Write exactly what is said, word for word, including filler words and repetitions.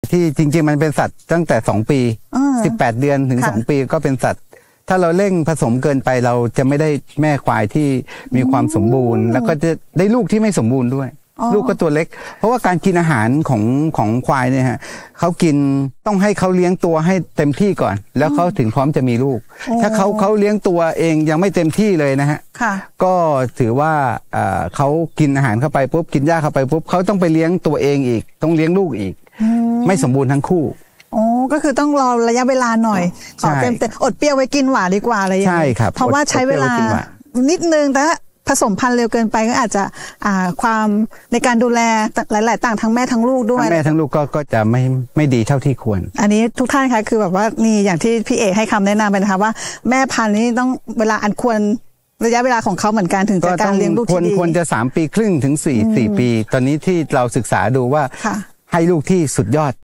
ที่จริงๆมันเป็นสัตว์ตั้งแต่สองปีสิบแปดเดือนถึงสองปีก็เป็นสัตว์ถ้าเราเร่งผสมเกินไปเราจะไม่ได้แม่ควายที่มีความสมบูรณ์แล้วก็จะได้ลูกที่ไม่สมบูรณ์ด้วยลูกก็ตัวเล็กเพราะว่าการกินอาหารของของควายเนี่ยฮะเขากินต้องให้เขาเลี้ยงตัวให้เต็มที่ก่อนแล้วเขาถึงพร้อมจะมีลูกถ้าเขาเขาเลี้ยงตัวเองยังไม่เต็มที่เลยนะฮะก็ถือว่าเขากินอาหารเข้าไปปุ๊บกินหญ้าเข้าไปปุ๊บเขาต้องไปเลี้ยงตัวเองอีกต้องเลี้ยงลูกอีกไม่สมบูรณ์ทั้งคู่โอ้ก็คือต้องรอระยะเวลาหน่อยขอเต็มเต็มอดเปรี้ยวไว้กินหวานดีกว่าอะไรอย่างนี้ใช่ครับเพราะว่าใช้เวลานิดนึงแต่ผสมพันธุ์เร็วเกินไปก็อาจจะความในการดูแลหลายๆต่างทั้งแม่ทั้งลูกด้วยทั้งแม่ทั้งลูกก็ก็จะไม่ไม่ดีเท่าที่ควรอันนี้ทุกท่านคะคือแบบว่านี่อย่างที่พี่เอกให้คำแนะนำไปนะคะว่าแม่พันธุ์นี้ต้องเวลาอันควรระยะเวลาของเขาเหมือนกันถึงจะการเลี้ยงลูกที่ดีควรจะสามปีครึ่งถึงสี่สี่ปีตอนนี้ที่เราศึกษาดูว่าให้ลูกที่สุดยอด